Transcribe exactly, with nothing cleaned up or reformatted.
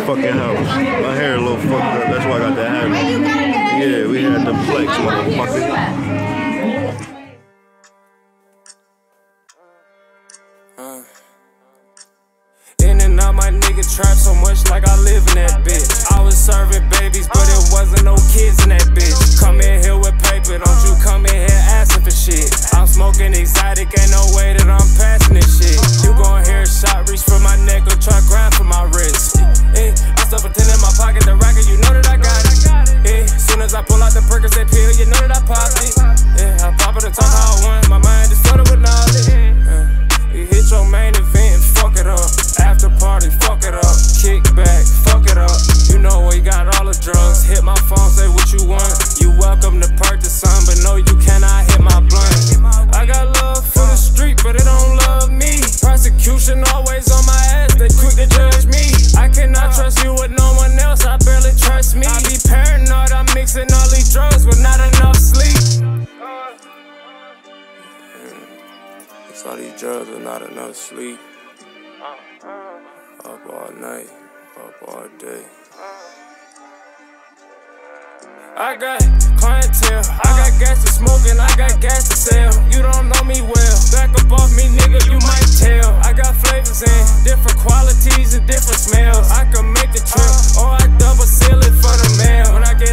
fucking house. My hair a little fucked up. That's why I got that hat on. Yeah, we had the flex, motherfucker. Uh. In and out my nigga trap so much like I live in that bitch. I was serving babies, but it wasn't no kids in that bitch. Come in here with paper, don't you come in here asking for shit. I'm smoking exotic, ain't no way that I'm passing this shit. You gon' hear a shot reach for my neck or try grind for my wrist. Eh, I stuff a ten in my pocket, the racket, you know that I got it. Eh, soon as I pull out the Percocet pill, you know that I popped it. Yeah, I pop it and talk how I want, my mind is flooded with knowledge. Uh, you hit your main event, fuck it up. After party, fuck it up. Kick back, fuck it up. You know we got all the drugs. Hit my phone, say what you want. You welcome to purchase some, but no, you cannot hit my blunt. I got love for the street, but it don't love me. Prosecution always on my ass, they quick to judge me. I cannot trust you with no one else, I barely trust me. I be paranoid, I'm mixing all these drugs with not enough sleep. It's all these drugs with not enough sleep. Up all night, up all day. I got clientele, I got gas to smoke and I got gas to sell. You don't know me well, back up off me nigga, you might tell. I got flavors in different qualities and different smells. I can make a trip, or I double seal it for the mail. When I get